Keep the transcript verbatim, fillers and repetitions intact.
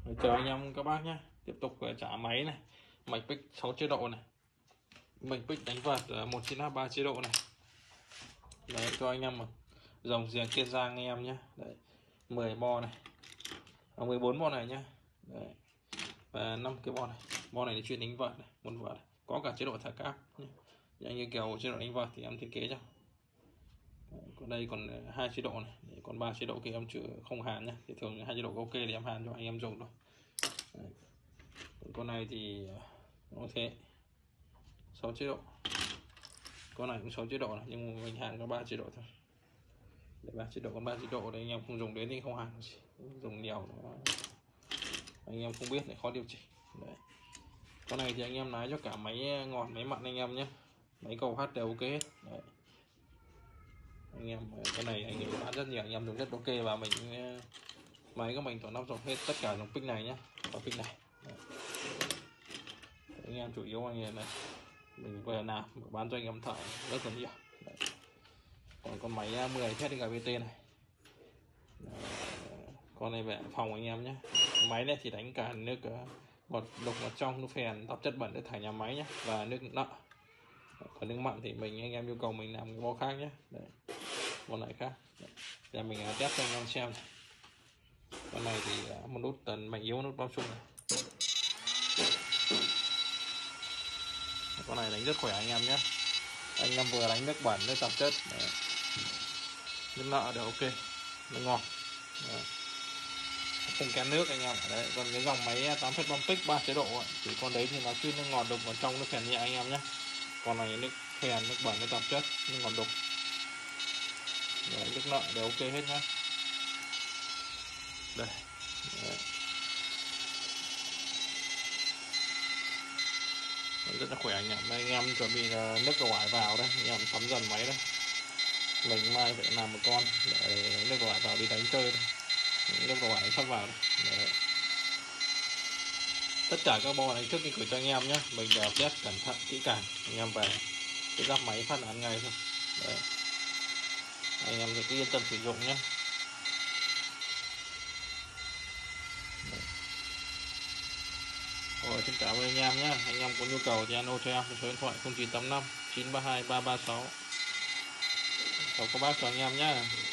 Chào anh em các bác nhé, tiếp tục trả máy này, mạch pick sáu chế độ này, mạch pick đánh vợt một chín h ba chế độ này. Đấy, cho anh em một dòng giềng Kiên Giang anh em nhé. Đấy, mười bo này, à, mười bốn bo này nhá. Đấy, và năm cái bo này, bo này để chuyên đánh vợt này, một vợt này. Có cả chế độ thả cáp nhé. Anh như kiểu chế độ đánh vợt thì em thiết kế cho. Đấy, còn đây còn hai chế độ này, còn ba chế độ kia em chưa không hàn nhé. Thì thường hai chế độ ok thì em hàn cho anh em dùng thôi. Đấy. Con này thì nó thế sáu chế độ, con này cũng sáu chế độ này, nhưng mình hàn có ba chế độ thôi. Để ba chế độ, còn ba chế độ đấy anh em không dùng đến thì không hàn, dùng nhiều nó anh em không biết để khó điều chỉnh. Đấy. Con này thì anh em lái cho cả máy ngọt máy mặn anh em nhé, máy cầu hát đều ok hết. Đấy. Anh em cái này anh em bán rất nhiều, anh em dùng rất ok, và mình máy của mình toàn áp dụng hết tất cả dòng pick này nhé, và pick này. Đấy. Anh em chủ yếu anh em này mình về làm bán cho anh em thợ rất là nhiều. Đấy. Còn con máy mười Z giê bê tê này. Đấy. Con này về phòng anh em nhé, máy này thì đánh cả nước bọt đục vào trong, nước phèn tạp chất bẩn để thải nhà máy nhé, và nước nợ. Còn nước mặn thì mình anh em yêu cầu mình làm cái bo khác nhé. Đấy. Con này khác. Đấy. Để mình test cho anh em xem này. Con này thì một nút tần mạnh yếu, nút bao chung này. Con này đánh rất khỏe anh em nhé. Anh em vừa đánh nước bẩn, nước tạp chất, đấy. Nước nợ đều ok, nước ngọt. Đấy. Không kén nước anh em. Đấy. Còn cái dòng máy tám phép băm pick ba chế độ ấy, thì con đấy thì nó chuyên nước ngọt đục vào trong, nước phèn nhẹ anh em nhé. Còn này nước phèn, nước bẩn, nước tạp chất, nước ngọt đục. Đấy, nước nợ đều ok hết nhá. Đây. Đấy. Rất là khỏe anh em. Đây, anh em chuẩn bị nước dầu ải vào đây, anh em sắm dần máy đây. Mình mai phải làm một con để nước dầu ải vào đi đánh chơi đây. Nước dầu ải sắp vào đây. Đấy. Tất cả các bo này trước khi gửi cho anh em nhé, mình đều test cẩn thận kỹ càng, anh em về cái giáp máy phát án ngay thôi. Đấy. Anh em cứ yên tâm sử dụng nhé. Rồi, xin cảm ơn anh em nhé. Anh em có nhu cầu thì alo cho em số điện thoại không chín tám năm chín ba hai ba ba sáu. Chào các bác, chào anh em nhé.